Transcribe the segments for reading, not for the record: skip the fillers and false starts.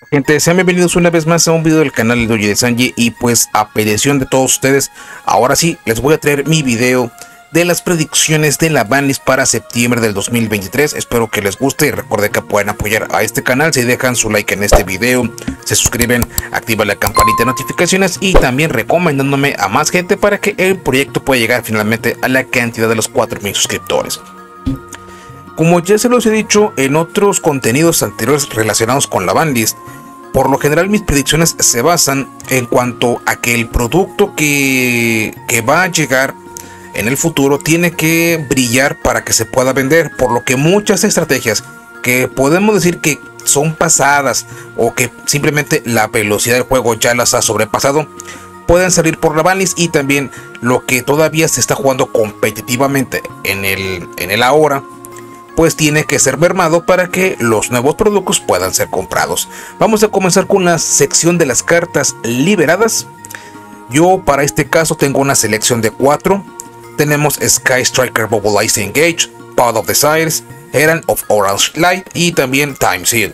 Gente, sean bienvenidos una vez más a un video del canal de Doji de Sanji. Y pues a petición de todos ustedes, ahora sí les voy a traer mi video de las predicciones de la banlist para septiembre del 2023. Espero que les guste y recuerden que pueden apoyar a este canal si dejan su like en este video, se suscriben, activan la campanita de notificaciones y también recomendándome a más gente para que el proyecto pueda llegar finalmente a la cantidad de los 4000 suscriptores. Como ya se los he dicho en otros contenidos anteriores relacionados con la banlist, por lo general mis predicciones se basan en cuanto a que el producto que va a llegar en el futuro tiene que brillar para que se pueda vender, por lo que muchas estrategias que podemos decir que son pasadas o que simplemente la velocidad del juego ya las ha sobrepasado, pueden salir por la banlist. Y también lo que todavía se está jugando competitivamente en el ahora, pues tiene que ser mermado para que los nuevos productos puedan ser comprados. Vamos a comenzar con la sección de las cartas liberadas. Yo para este caso tengo una selección de 4. Tenemos Sky Striker Mobilize Engage, Pod of Desires, Herald of Orange Light y también Time Seal.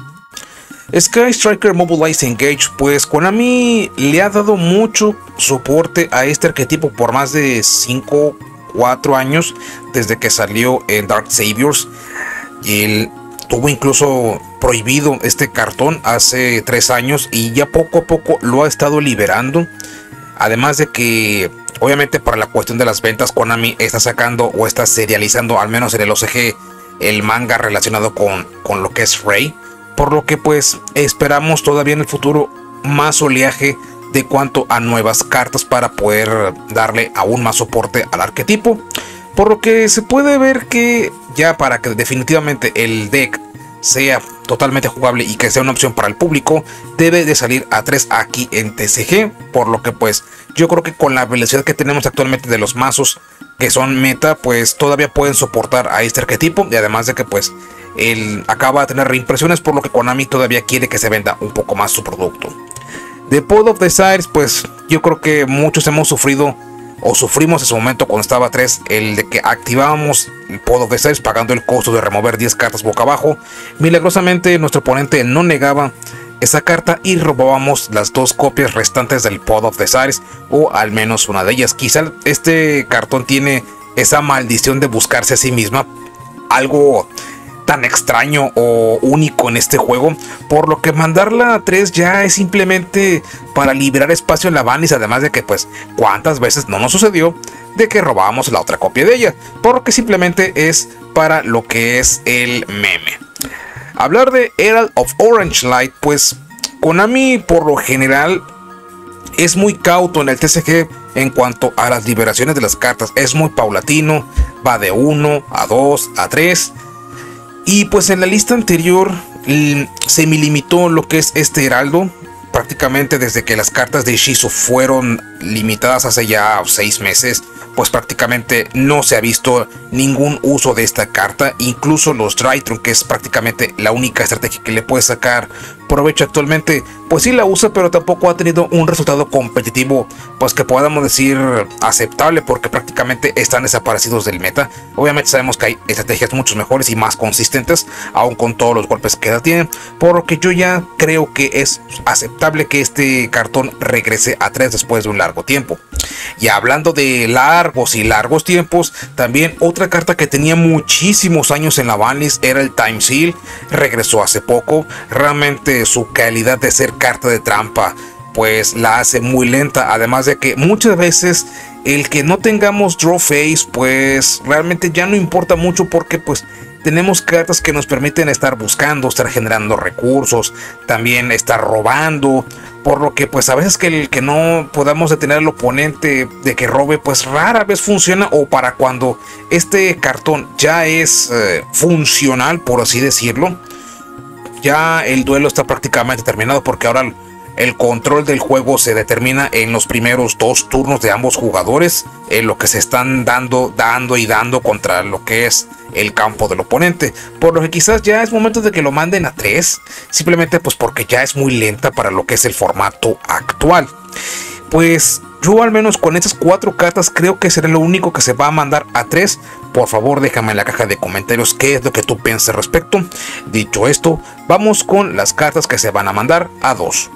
Sky Striker Mobilize Engage, pues Konami le ha dado mucho soporte a este arquetipo por más de 4 años desde que salió en Dark Saviors. Él tuvo incluso prohibido este cartón hace 3 años y ya poco a poco lo ha estado liberando. Además de que obviamente para la cuestión de las ventas, Konami está sacando o está serializando, al menos en el OCG, el manga relacionado con lo que es Rey, por lo que pues esperamos todavía en el futuro más oleaje de cuanto a nuevas cartas para poder darle aún más soporte al arquetipo, por lo que se puede ver que ya para que definitivamente el deck sea totalmente jugable y que sea una opción para el público, debe de salir a 3 aquí en TCG, por lo que pues yo creo que con la velocidad que tenemos actualmente de los mazos que son meta, pues todavía pueden soportar a este arquetipo. Y además de que pues él acaba de tener reimpresiones, por lo que Konami todavía quiere que se venda un poco más su producto. De Pod of Desires, pues yo creo que muchos hemos sufrido o sufrimos en su momento cuando estaba a 3, el de que activábamos el Pod of Desires pagando el costo de remover 10 cartas boca abajo. Milagrosamente nuestro oponente no negaba esa carta y robábamos las 2 copias restantes del Pod of Desires, o al menos una de ellas. Quizá este cartón tiene esa maldición de buscarse a sí misma, algo tan extraño o único en este juego, por lo que mandarla a 3 ya es simplemente para liberar espacio en la banlist. Además de que pues cuántas veces no nos sucedió de que robábamos la otra copia de ella, por lo que simplemente es para lo que es el meme. Hablar de Herald of Orange Light, pues Konami por lo general es muy cauto en el TCG en cuanto a las liberaciones de las cartas, es muy paulatino, va de 1 a 2 a 3. Y pues en la lista anterior se me limitó lo que es este heraldo, prácticamente desde que las cartas de Shizu fueron limitadas hace ya 6 meses, pues prácticamente no se ha visto ningún uso de esta carta. Incluso los Drytron, que es prácticamente la única estrategia que le puede sacar provecho actualmente, pues sí la usa, pero tampoco ha tenido un resultado competitivo pues que podamos decir aceptable, porque prácticamente están desaparecidos del meta. Obviamente sabemos que hay estrategias mucho mejores y más consistentes, aun con todos los golpes que ya tienen, por lo que yo ya creo que es aceptable que este cartón regrese a 3 después de un largo tiempo. Y hablando de largos tiempos, también otra carta que tenía muchísimos años en la banlist era el Time Seal. Regresó hace poco. Realmente su calidad de ser carta de trampa pues la hace muy lenta, además de que muchas veces el que no tengamos draw phase pues realmente ya no importa mucho, porque pues tenemos cartas que nos permiten estar buscando, estar generando recursos, también estar robando, por lo que pues a veces que el que no podamos detener al oponente de que robe pues rara vez funciona, o para cuando este cartón ya es funcional, por así decirlo, ya el duelo está prácticamente terminado, porque ahora el control del juego se determina en los primeros 2 turnos de ambos jugadores, en lo que se están dando contra lo que es el campo del oponente, por lo que quizás ya es momento de que lo manden a 3, simplemente pues porque ya es muy lenta para lo que es el formato actual. Pues yo al menos con estas 4 cartas creo que será lo único que se va a mandar a 3, Por favor, déjame en la caja de comentarios qué es lo que tú piensas al respecto. Dicho esto, vamos con las cartas que se van a mandar a 2.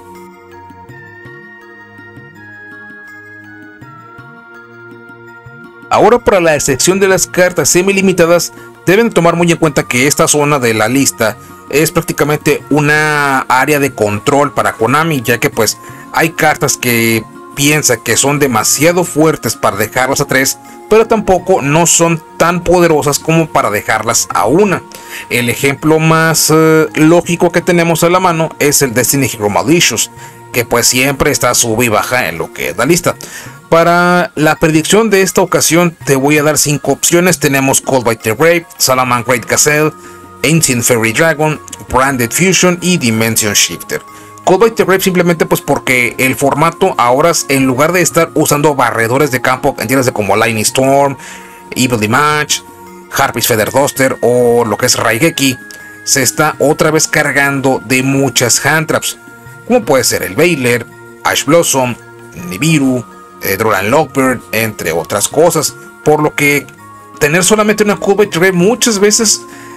Ahora, para la sección de las cartas semi-limitadas, deben tomar muy en cuenta que esta zona de la lista es prácticamente una área de control para Konami, ya que pues hay cartas que piensa que son demasiado fuertes para dejarlas a 3, pero tampoco no son tan poderosas como para dejarlas a 1. El ejemplo más lógico que tenemos a la mano es el Destiny Hero Malicious, que pues siempre está sube y baja en lo que es la lista. Para la predicción de esta ocasión te voy a dar 5 opciones. Tenemos Call by the Grave, Salaman Great Gazelle, Ancient Fairy Dragon, Branded Fusion y Dimension Shifter. Call by the Grave simplemente pues porque el formato ahora, en lugar de estar usando barredores de campo en tierras de como Lightning Storm, Evil Image, Harpy's Feather Duster o lo que es Raigeki, se está otra vez cargando de muchas hand traps, como puede ser el Veiler, Ash Blossom, Nibiru, Drolan Lockbird, entre otras cosas, por lo que tener solamente una Call by the Grave muchas veces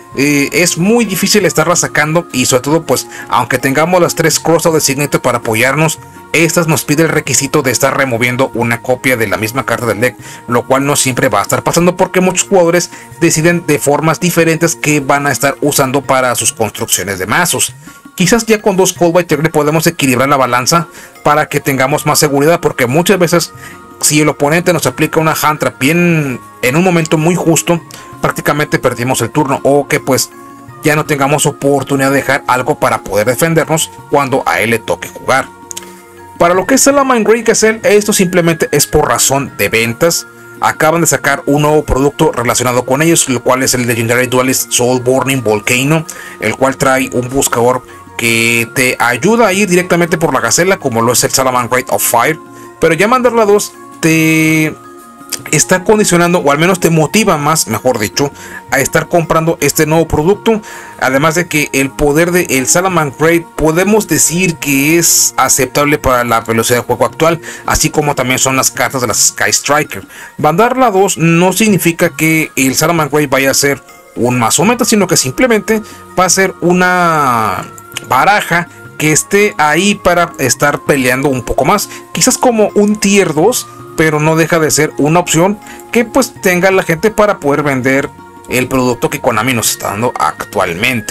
es muy difícil estarla sacando, y sobre todo pues aunque tengamos las 3 Cross of Signature para apoyarnos, estas nos pide el requisito de estar removiendo una copia de la misma carta del deck, lo cual no siempre va a estar pasando porque muchos jugadores deciden de formas diferentes que van a estar usando para sus construcciones de mazos. Quizás ya con 2 Call by the Grave podemos equilibrar la balanza para que tengamos más seguridad, porque muchas veces si el oponente nos aplica una hand trap bien en un momento muy justo, prácticamente perdimos el turno, o que pues ya no tengamos oportunidad de dejar algo para poder defendernos cuando a él le toque jugar. Para lo que es Salaman Great Gazelle, esto simplemente es por razón de ventas. Acaban de sacar un nuevo producto relacionado con ellos, el cual es el Legendary Duelist Soul Burning Volcano, el cual trae un buscador que te ayuda a ir directamente por la gacela, como lo es el Salaman Great of Fire, pero ya mandarla a 2 te está condicionando, o al menos te motiva más, mejor dicho, a estar comprando este nuevo producto. Además de que el poder de el Salaman Great podemos decir que es aceptable para la velocidad de juego actual, así como también son las cartas de las Sky Striker. Mandarla a 2 no significa que el Salaman Great vaya a ser un mazo meta, sino que simplemente va a ser una baraja que esté ahí para estar peleando un poco más, quizás como un tier 2, pero no deja de ser una opción que pues tenga la gente para poder vender el producto que Konami nos está dando actualmente.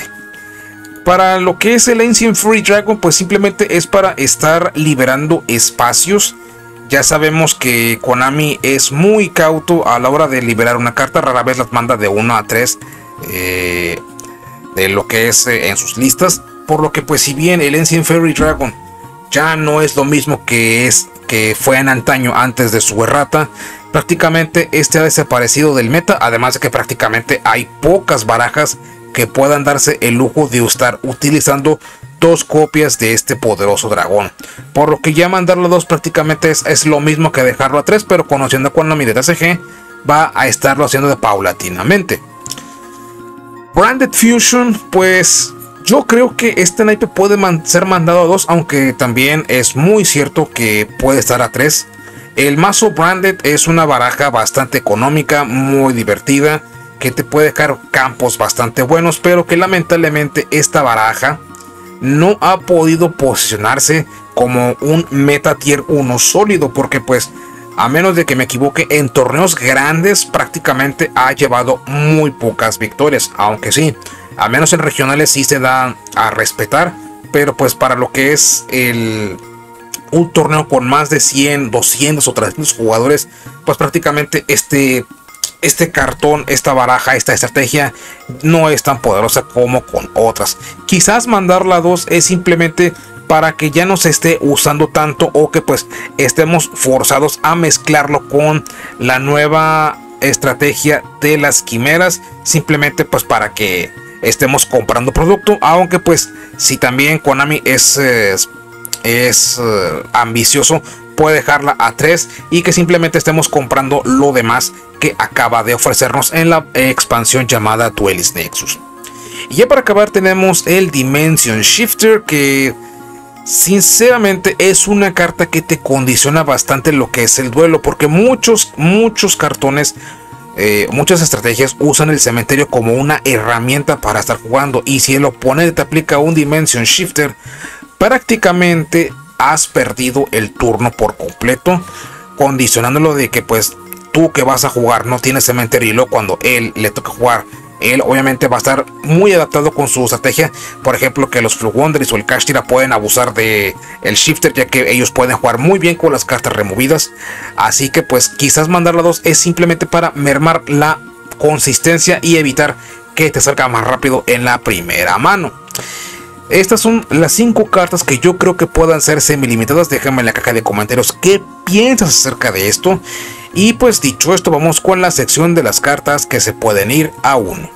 Para lo que es el Ancient Fairy Dragon, pues simplemente es para estar liberando espacios. Ya sabemos que Konami es muy cauto a la hora de liberar una carta, rara vez las manda de 1 a 3 de lo que es en sus listas, por lo que pues si bien el Ancient Fairy Dragon ya no es lo mismo que fue en antaño antes de su errata, prácticamente este ha desaparecido del meta, además de que prácticamente hay pocas barajas que puedan darse el lujo de estar utilizando 2 copias de este poderoso dragón, por lo que ya mandarlo a 2 prácticamente es lo mismo que dejarlo a 3, pero conociendo a Konami de TCG va a estarlo haciendo paulatinamente. Branded Fusion, pues yo creo que este naipe puede ser mandado a 2, aunque también es muy cierto que puede estar a 3. El mazo Branded es una baraja bastante económica, muy divertida, que te puede dejar campos bastante buenos, pero que lamentablemente esta baraja no ha podido posicionarse como un meta tier 1 sólido, porque pues a menos de que me equivoque, en torneos grandes prácticamente ha llevado muy pocas victorias, aunque sí, al menos en regionales sí se da a respetar, pero pues para lo que es un torneo con más de 100, 200 o 300 jugadores, pues prácticamente este cartón, esta baraja, esta estrategia no es tan poderosa como con otras. Quizás mandarla a 2 es simplemente para que ya no se esté usando tanto, o que pues estemos forzados a mezclarlo con la nueva estrategia de las quimeras, simplemente pues para que estemos comprando producto, aunque pues si también Konami es ambicioso, puede dejarla a 3 y que simplemente estemos comprando lo demás que acaba de ofrecernos en la expansión llamada Duelist Nexus. Y ya para acabar tenemos el Dimension Shifter, que sinceramente es una carta que te condiciona bastante lo que es el duelo, porque muchos cartones muchas estrategias usan el cementerio como una herramienta para estar jugando, y si el oponente te aplica un Dimension Shifter, prácticamente has perdido el turno por completo, condicionándolo de que pues tú que vas a jugar no tienes cementerio, y luego cuando él le toca jugar, él obviamente va a estar muy adaptado con su estrategia. Por ejemplo, que los Flugwanderers o el Kashtira pueden abusar de el Shifter, ya que ellos pueden jugar muy bien con las cartas removidas. Así que pues quizás mandarla 2 es simplemente para mermar la consistencia y evitar que te salga más rápido en la primera mano. Estas son las 5 cartas que yo creo que puedan ser semi-limitadas. Déjame en la caja de comentarios qué piensas acerca de esto. Y pues dicho esto, vamos con la sección de las cartas que se pueden ir a 1.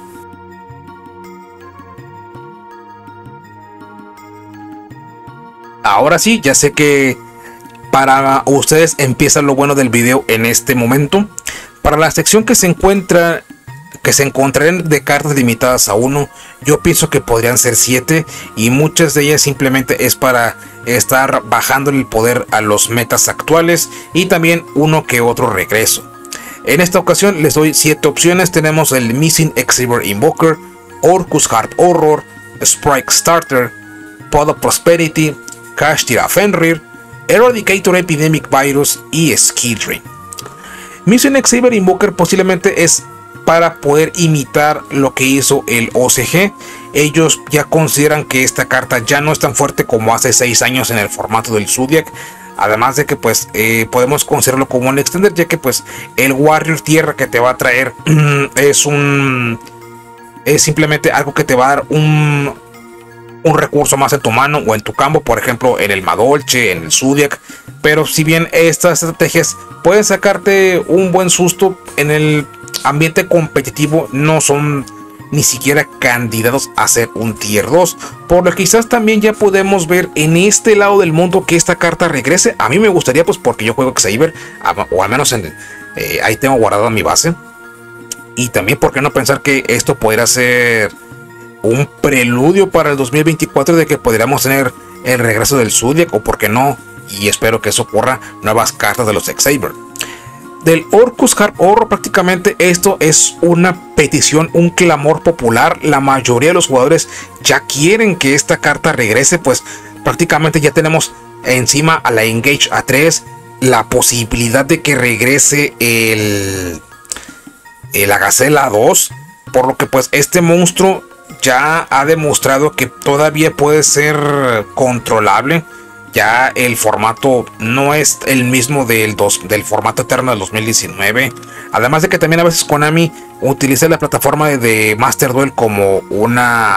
Ahora sí, ya sé que para ustedes empieza lo bueno del video en este momento. Para la sección que se encuentrarán de cartas limitadas a 1, yo pienso que podrían ser 7, y muchas de ellas simplemente es para estar bajando el poder a los metas actuales, y también uno que otro regreso. En esta ocasión les doy 7 opciones. Tenemos el Missing Excalibur Invoker, Orcus Harp Horror, Sprite Starter, Pod of Prosperity, Kashtira Fenrir, Eradicator Epidemic Virus y Skill Drain. Missing Excalibur Invoker posiblemente es para poder imitar lo que hizo el OCG. Ellos ya consideran que esta carta ya no es tan fuerte como hace 6 años en el formato del Zodiac. Además de que pues podemos considerarlo como un extender, ya que pues el Warrior Tierra que te va a traer es simplemente algo que te va a dar un recurso más en tu mano o en tu campo, por ejemplo en el Madolche, en el Zodiac. Pero si bien estas estrategias pueden sacarte un buen susto en el ambiente competitivo, no son ni siquiera candidatos a ser un tier 2, por lo que quizás también ya podemos ver en este lado del mundo que esta carta regrese. A mí me gustaría, pues porque yo juego Excalibur, o al menos ahí tengo guardado mi base, y también por qué no pensar que esto podría ser un preludio para el 2024 de que podríamos tener el regreso del Zodiac, o por qué no, y espero que eso ocurra, nuevas cartas de los Excalibur. Del Orcus Harp Horror, prácticamente esto es una petición, un clamor popular. La mayoría de los jugadores ya quieren que esta carta regrese, pues prácticamente ya tenemos encima a la Engage A3, la posibilidad de que regrese la Gacela 2, por lo que pues este monstruo ya ha demostrado que todavía puede ser controlable. Ya el formato no es el mismo del formato eterno del 2019. Además de que también a veces Konami utiliza la plataforma de Master Duel como un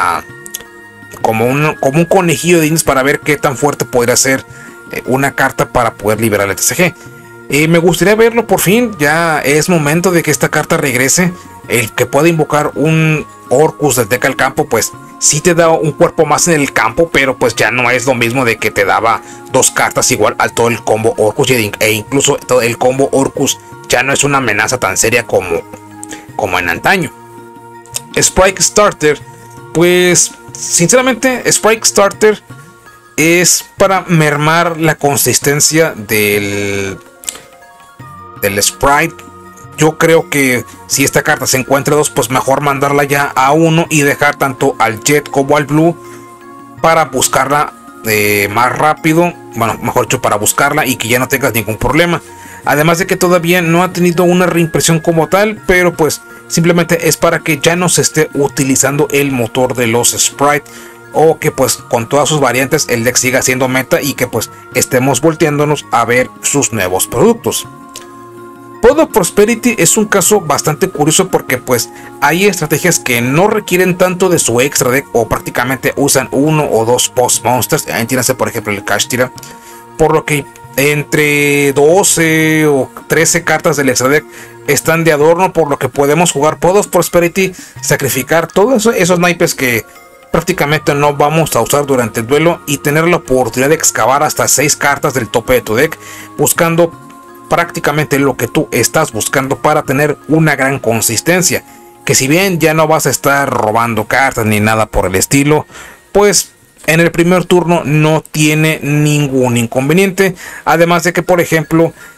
conejillo de indias para ver qué tan fuerte podría ser una carta para poder liberar el TCG. Me gustaría verlo por fin. Ya es momento de que esta carta regrese. El que pueda invocar un Orcus del deck al campo, pues sí te da un cuerpo más en el campo, pero pues ya no es lo mismo de que te daba 2 cartas igual al todo el combo Orcus, e incluso todo el combo Orcus ya no es una amenaza tan seria como en antaño. Sprite Starter, pues sinceramente Sprite Starter es para mermar la consistencia del Sprite. Yo creo que si esta carta se encuentra 2, pues mejor mandarla ya a 1 y dejar tanto al Jet como al Blue para buscarla más rápido. Bueno, mejor dicho, para buscarla y que ya no tengas ningún problema. Además de que todavía no ha tenido una reimpresión como tal, pero pues simplemente es para que ya no se esté utilizando el motor de los Sprite, o que pues con todas sus variantes el deck siga siendo meta y que pues estemos volteándonos a ver sus nuevos productos. Pod of Prosperity es un caso bastante curioso porque pues hay estrategias que no requieren tanto de su extra deck, o prácticamente usan 1 o 2 post monsters. Entiéndase por ejemplo el Kashtira, por lo que entre 12 o 13 cartas del extra deck están de adorno, por lo que podemos jugar Pod of Prosperity, sacrificar todos esos naipes que prácticamente no vamos a usar durante el duelo, y tener la oportunidad de excavar hasta 6 cartas del tope de tu deck, buscando prácticamente lo que tú estás buscando para tener una gran consistencia. Que si bien ya no vas a estar robando cartas ni nada por el estilo, pues en el primer turno no tiene ningún inconveniente. Además de que por ejemplo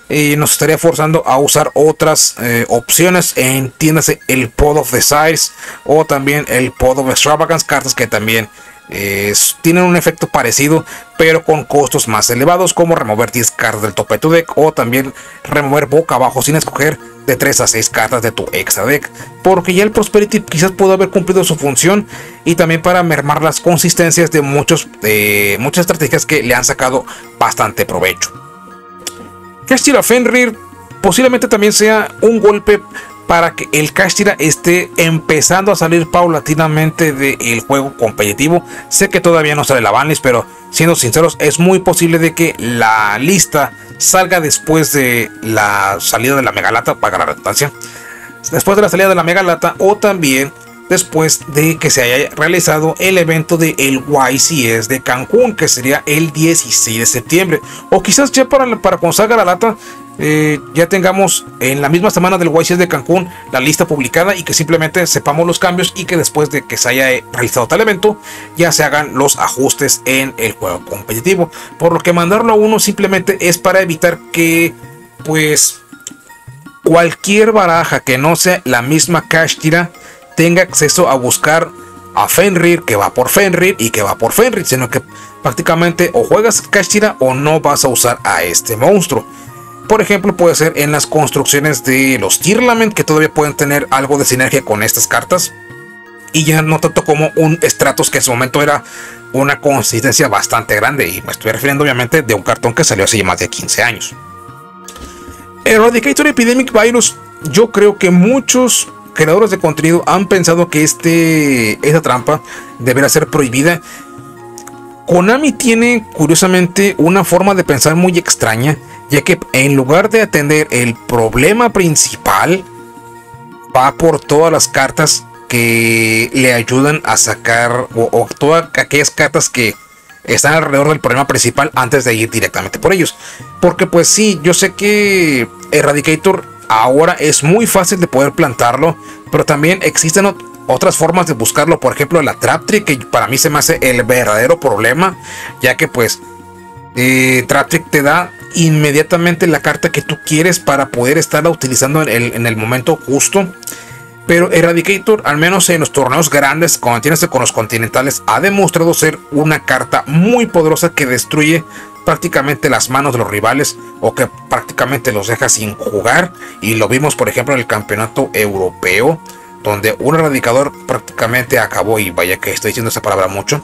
nos estaría forzando a usar otras opciones, entiéndase el Pod of Desires o también el Pod of Extravagance, cartas que también tienen un efecto parecido pero con costos más elevados, como remover 10 cartas del tope de tu deck o también remover boca abajo sin escoger de 3 a 6 cartas de tu extra deck, porque ya el Prosperity quizás pudo haber cumplido su función y también para mermar las consistencias de muchas estrategias que le han sacado bastante provecho. Kashtira Fenrir posiblemente también sea un golpe para que el Kashtira esté empezando a salir paulatinamente del juego competitivo. Sé que todavía no sale la banlist, pero siendo sinceros, es muy posible de que la lista salga después de la salida de la Megalata, para la redundancia, después de la salida de la Megalata o también después de que se haya realizado el evento del YCS de Cancún, que sería el 16 de septiembre, o quizás ya para cuando salga la lata ya tengamos en la misma semana del YCS de Cancún la lista publicada y que simplemente sepamos los cambios y que después de que se haya realizado tal evento ya se hagan los ajustes en el juego competitivo, por lo que mandarlo a uno simplemente es para evitar que pues cualquier baraja que no sea la misma Kashtira tenga acceso a buscar a Fenrir, que va por Fenrir y que va por Fenrir, sino que prácticamente o juegas Kashtira o no vas a usar a este monstruo. Por ejemplo, puede ser en las construcciones de los Tearlament, que todavía pueden tener algo de sinergia con estas cartas, y ya no tanto como un Stratos, que en su momento era una consistencia bastante grande, y me estoy refiriendo obviamente de un cartón que salió hace más de 15 años. Eradicator Epidemic Virus, yo creo que muchos creadores de contenido han pensado que esta trampa deberá ser prohibida. Konami tiene curiosamente una forma de pensar muy extraña, ya que en lugar de atender el problema principal, va por todas las cartas que le ayudan a sacar o todas aquellas cartas que están alrededor del problema principal antes de ir directamente por ellos. Porque pues sí, yo sé que Eradicator ahora es muy fácil de poder plantarlo, pero también existen otras formas de buscarlo. Por ejemplo, la Trap Trick, que para mí se me hace el verdadero problema, ya que pues Trap Trick te da inmediatamente la carta que tú quieres para poder estarla utilizando en el momento justo. Pero Eradicator, al menos en los torneos grandes, cuando tienes con los continentales, ha demostrado ser una carta muy poderosa que destruye prácticamente las manos de los rivales o que prácticamente los deja sin jugar. Y lo vimos por ejemplo en el campeonato europeo, donde un Eradicator prácticamente acabó, y vaya que estoy diciendo esa palabra mucho,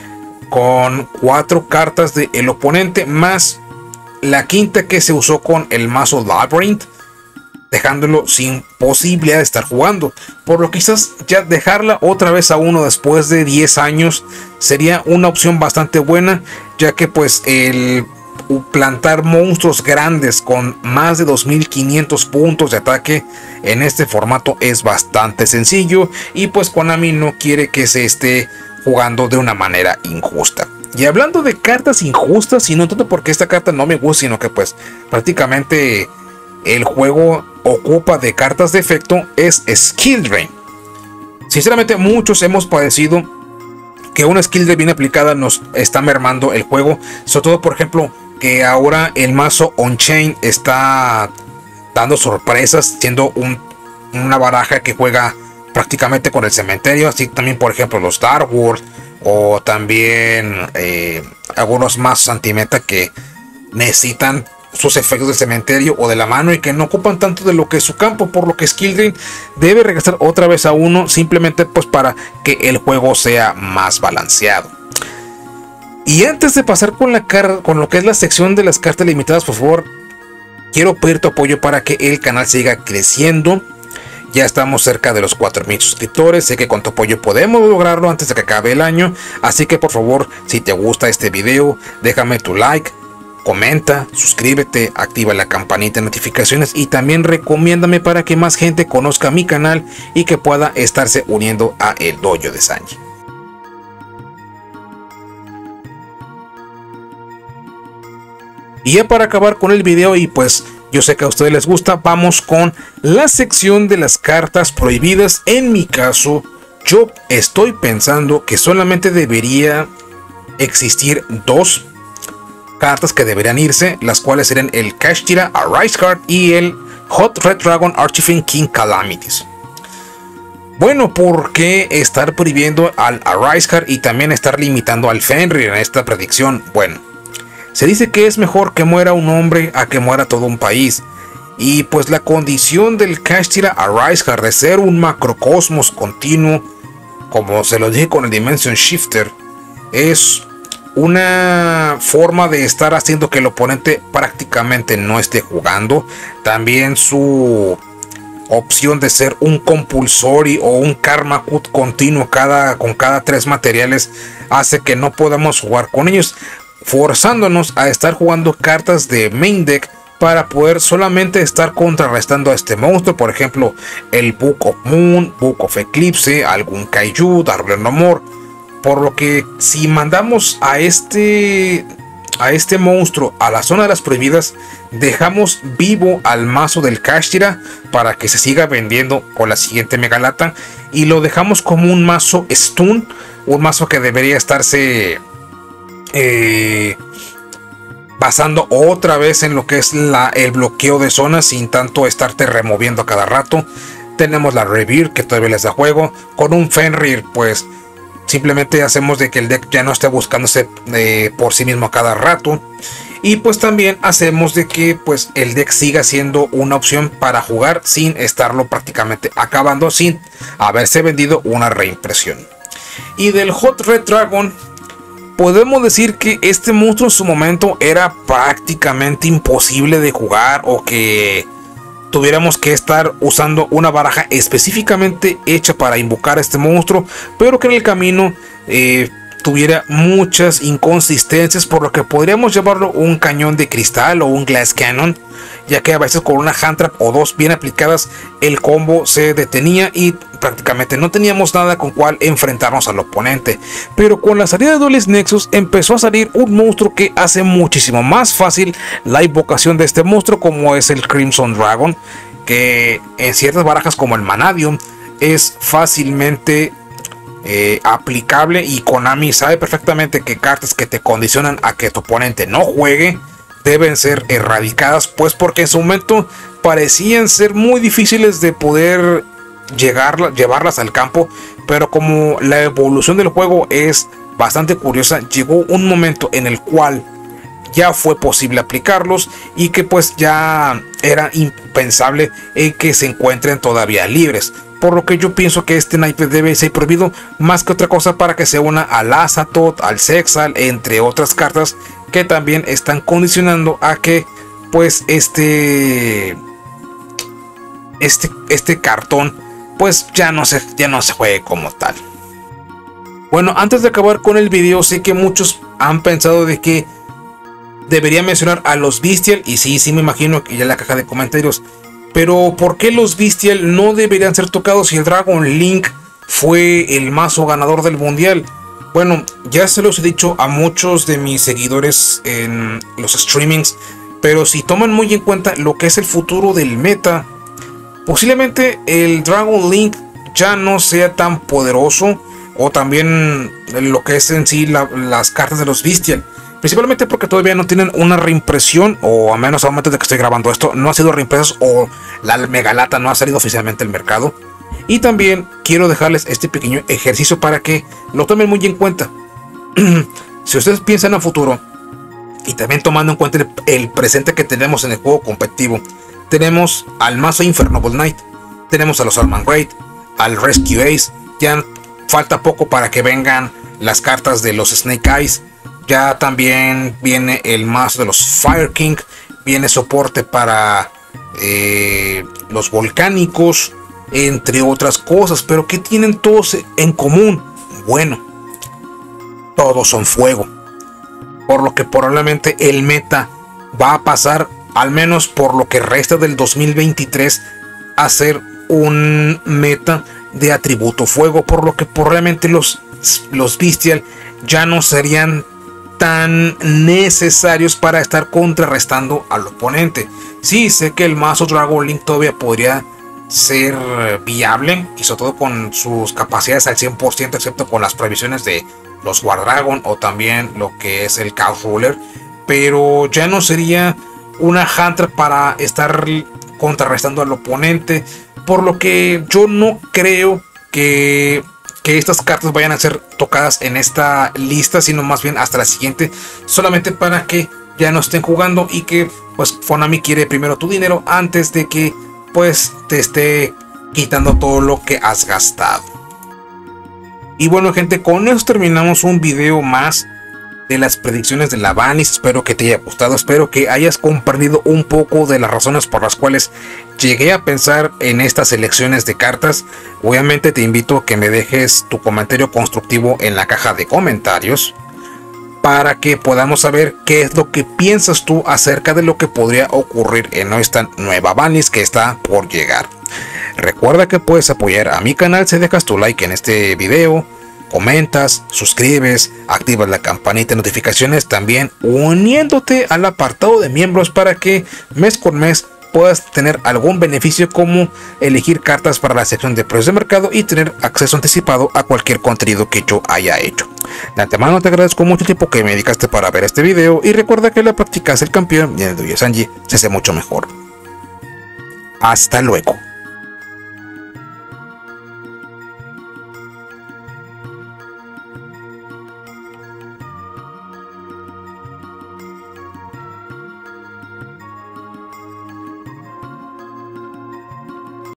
con 4 cartas del oponente más la quinta que se usó con el mazo Labyrinth, dejándolo sin posibilidad de estar jugando. Por lo que quizás ya dejarla otra vez a uno después de 10 años sería una opción bastante buena, ya que pues el plantar monstruos grandes con más de 2500 puntos de ataque en este formato es bastante sencillo, y pues Konami no quiere que se esté jugando de una manera injusta. Y hablando de cartas injustas, y no tanto porque esta carta no me gusta, sino que pues prácticamente el juego ocupa de cartas de efecto, es Skill Drain. Sinceramente muchos hemos padecido que una Skill Drain bien aplicada nos está mermando el juego, sobre todo por ejemplo que ahora el mazo On-Chain está dando sorpresas, siendo una baraja que juega prácticamente con el cementerio, así también por ejemplo los Dark World o también algunos mazos anti-meta que necesitan sus efectos de cementerio o de la mano y que no ocupan tanto de lo que es su campo, por lo que Skill Drain debe regresar otra vez a uno, simplemente pues para que el juego sea más balanceado. Y antes de pasar con lo que es la sección de las cartas limitadas, por favor, quiero pedir tu apoyo para que el canal siga creciendo. Ya estamos cerca de los 4000 suscriptores. Sé que con tu apoyo podemos lograrlo antes de que acabe el año. Así que por favor, si te gusta este video, déjame tu like, comenta, suscríbete, activa la campanita de notificaciones y también recomiéndame para que más gente conozca mi canal y que pueda estarse uniendo a el dojo de Sanji. Y ya para acabar con el video, y pues yo sé que a ustedes les gusta, vamos con la sección de las cartas prohibidas. En mi caso, yo estoy pensando que solamente debería existir 2. cartas que deberían irse, las cuales serían el Kashtira Arise Card y el Hot Red Dragon Archfiend King Calamities. Bueno, ¿por qué estar prohibiendo al Arise Card y también estar limitando al Fenrir en esta predicción? Bueno, se dice que es mejor que muera un hombre a que muera todo un país. Y pues la condición del Kashtira Arise Card de ser un macrocosmos continuo, como se lo dije con el Dimension Shifter, es una forma de estar haciendo que el oponente prácticamente no esté jugando. También su opción de ser un compulsory o un karma cut continuo con cada 3 materiales hace que no podamos jugar con ellos, forzándonos a estar jugando cartas de main deck para poder solamente estar contrarrestando a este monstruo. Por ejemplo, el Book of Moon, Book of Eclipse, algún Kaiju, Darle No More. Por lo que si mandamos a este monstruo a la zona de las prohibidas, dejamos vivo al mazo del Kashtira para que se siga vendiendo con la siguiente Megalata, y lo dejamos como un mazo stun, un mazo que debería estarse basando otra vez en lo que es el bloqueo de zonas sin tanto estarte removiendo a cada rato. Tenemos la Rebirth, que todavía les da juego. Con un Fenrir pues simplemente hacemos de que el deck ya no esté buscándose por sí mismo a cada rato. Y pues también hacemos de que pues el deck siga siendo una opción para jugar sin estarlo prácticamente acabando, sin haberse vendido una reimpresión. Y del Hot Red Dragon, podemos decir que este monstruo en su momento era prácticamente imposible de jugar, o que tuviéramos que estar usando una baraja específicamente hecha para invocar a este monstruo, pero que en el camino tuviera muchas inconsistencias, por lo que podríamos llamarlo un cañón de cristal o un glass cannon, ya que a veces con una hand trap o dos bien aplicadas el combo se detenía y prácticamente no teníamos nada con cual enfrentarnos al oponente. Pero con la salida de Duelist Nexus empezó a salir un monstruo que hace muchísimo más fácil la invocación de este monstruo, como es el Crimson Dragon, que en ciertas barajas como el Vanadium es fácilmente aplicable, y Konami sabe perfectamente que cartas que te condicionan a que tu oponente no juegue deben ser erradicadas, pues porque en su momento parecían ser muy difíciles de poder llevarlas al campo, pero como la evolución del juego es bastante curiosa, llegó un momento en el cual ya fue posible aplicarlos, y que pues ya era impensable que se encuentren todavía libres. Por lo que yo pienso que este naipe debe ser prohibido más que otra cosa, para que se una al Azathoth, al Zexal, entre otras cartas que también están condicionando a que pues este cartón pues ya no se juegue como tal. Bueno, antes de acabar con el video, sé que muchos han pensado de que debería mencionar a los Bestial, y sí me imagino que ya en la caja de comentarios, pero ¿por qué los Bestial no deberían ser tocados si el Dragon Link fue el mazo ganador del mundial? Bueno, ya se los he dicho a muchos de mis seguidores en los streamings, pero si toman muy en cuenta lo que es el futuro del meta, posiblemente el Dragon Link ya no sea tan poderoso, o también lo que es en sí las cartas de los Bestial. Principalmente porque todavía no tienen una reimpresión, o a menos al momento de que estoy grabando esto no ha sido reimpresas, o la Megalata no ha salido oficialmente al mercado. Y también quiero dejarles este pequeño ejercicio para que lo tomen muy en cuenta. Si ustedes piensan a futuro, y también tomando en cuenta el presente que tenemos en el juego competitivo, tenemos al mazo Infernoble Knight, tenemos a los Alman Raid, al Rescue Ace, ya falta poco para que vengan las cartas de los Snake Eyes. Ya también viene el mazo de los Fire King, viene soporte para los volcánicos, entre otras cosas. Pero ¿qué tienen todos en común? Bueno, todos son fuego, por lo que probablemente el meta va a pasar, al menos por lo que resta del 2023, a ser un meta de atributo fuego, por lo que probablemente los Bestial ya no serían tan necesarios para estar contrarrestando al oponente. Sí, sé que el mazo Dragon Link todavía podría ser viable, y sobre todo con sus capacidades al 100%, excepto con las previsiones de los War Dragon o también lo que es el Chaos Ruler, pero ya no sería una Hunter para estar contrarrestando al oponente, por lo que yo no creo que estas cartas vayan a ser tocadas en esta lista, sino más bien hasta la siguiente, solamente para que ya no estén jugando y que pues Konami quiere primero tu dinero antes de que pues te esté quitando todo lo que has gastado. Y bueno, gente, con eso terminamos un video más de las predicciones de la Vanis. Espero que te haya gustado, espero que hayas comprendido un poco de las razones por las cuales llegué a pensar en estas selecciones de cartas. Obviamente te invito a que me dejes tu comentario constructivo en la caja de comentarios para que podamos saber qué es lo que piensas tú acerca de lo que podría ocurrir en esta nueva Vanis que está por llegar. Recuerda que puedes apoyar a mi canal si dejas tu like en este video, comentas, suscribes, activas la campanita de notificaciones, también uniéndote al apartado de miembros para que mes con mes puedas tener algún beneficio, como elegir cartas para la sección de precios de mercado y tener acceso anticipado a cualquier contenido que yo haya hecho. De antemano te agradezco mucho el tiempo que me dedicaste para ver este video y recuerda que la práctica es el campeón y en el Dojo Sanji se hace mucho mejor. Hasta luego.